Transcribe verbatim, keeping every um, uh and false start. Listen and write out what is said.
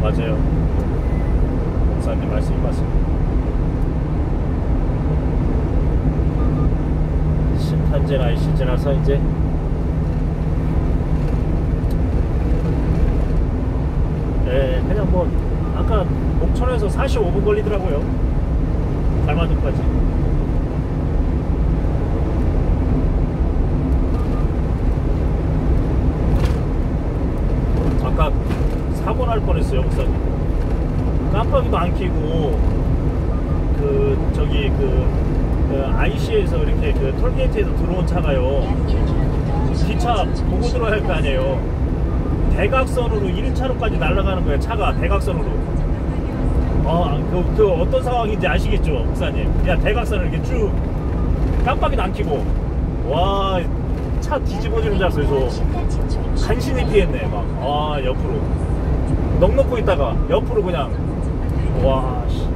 맞아요. 목사님 말씀이 맞습니다. 심탄제나 이씨지나서 이제 예, 그냥 뭐 아까 목천에서 사십오 분 걸리더라고요. 달마도까지. 아까 사고 날 뻔했어요, 목사님. 깜빡이도 안 켜고 그 저기 그 그 아이씨에서 이렇게 그 톨게이트에서 들어온 차가요, 기차 보고 들어야 할 거 아니에요. 대각선으로 일 차로까지 날아가는 거예요. 차가 대각선으로. 어, 그, 그 어떤 상황인지 아시겠죠, 목사님? 그냥 대각선을 이렇게 쭉 깜빡이도 안 켜고, 와, 차 뒤집어지는 줄 알았어요. 저 간신히 피했네. 막, 아, 옆으로 넋 놓고 있다가 옆으로 그냥, 와, 씨.